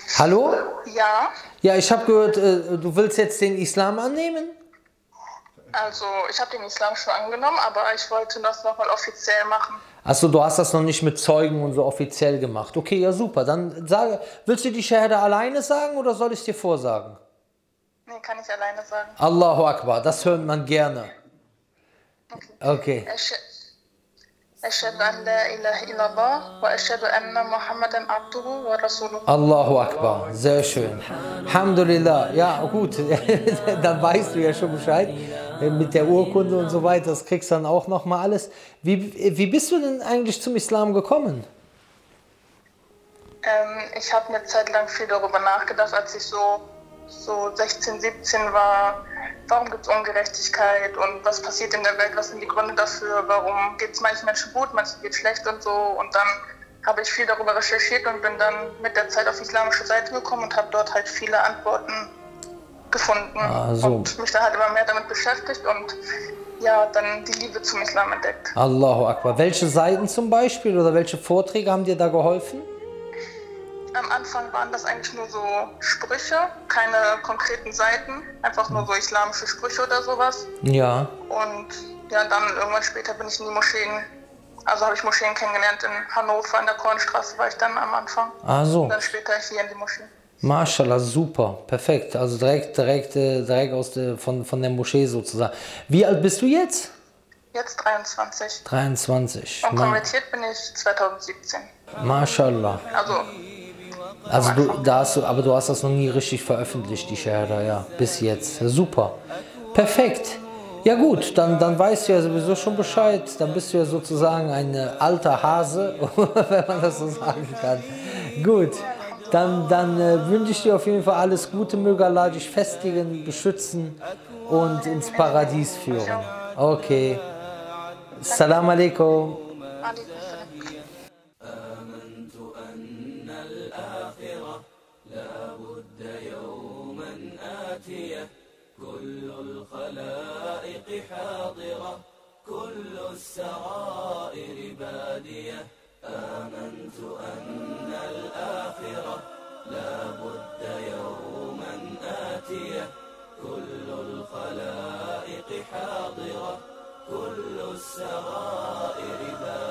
Hallo? Ja, Ja, ich habe gehört, du willst jetzt den Islam annehmen? also ich habe den Islam schon angenommen, aber ich wollte das nochmal offiziell machen. Achso, du hast das noch nicht mit Zeugen und so offiziell gemacht. Okay, ja super. Dann sage, willst du die Shahada alleine sagen oder soll ich es dir vorsagen? Nee, kann ich alleine sagen. Allahu Akbar, das hört man gerne. Okay. Okay. أشهد أن لا إله إلا الله وأشهد أن محمدا عبده ورسوله. Allahu Akbar, sehr schön. Alhamdulillah, ja gut, dann weißt du ja schon Bescheid. Mit der Urkunde und so weiter, das kriegst du dann auch nochmal alles. Wie bist du denn eigentlich zum Islam gekommen? Ich habe eine Zeit lang viel darüber nachgedacht, als ich so 16, 17 war. Warum gibt es Ungerechtigkeit und was passiert in der Welt? Was sind die Gründe dafür? Warum geht es manchen Menschen gut, manchen geht es schlecht und so? Und dann habe ich viel darüber recherchiert und bin dann mit der Zeit auf islamische Seite gekommen und habe dort halt viele Antworten gefunden und mich dann halt immer mehr damit beschäftigt und ja, dann die Liebe zum Islam entdeckt. Allahu Akbar. Welche Seiten zum Beispiel oder welche Vorträge haben dir da geholfen? Am Anfang waren das eigentlich nur so Sprüche, keine konkreten Seiten, einfach nur so islamische Sprüche oder sowas. Ja. Und ja, dann irgendwann später bin ich in die Moscheen, also habe ich Moscheen kennengelernt in Hannover, in der Kornstraße war ich dann am Anfang. Ah so. Und dann später hier in die Moschee. Mashallah, super, perfekt. Also direkt von der Moschee sozusagen. Wie alt bist du jetzt? Jetzt 23. 23. Und konvertiert bin ich 2017. Mashallah. Also aber du hast das noch nie richtig veröffentlicht, die Shahada, ja, bis jetzt. Super. Perfekt. Ja gut, dann weißt du ja sowieso schon Bescheid. Dann bist du ja sozusagen ein alter Hase, wenn man das so sagen kann. Gut, dann wünsche ich dir auf jeden Fall alles Gute. Möge Allah dich festigen, beschützen und ins Paradies führen. Okay. Assalamu alaikum. كل الخلائق حاضرة كل السرائر بادية آمنت أن الآخرة لا بد يوما آتية كل الخلائق حاضرة كل السرائر بادية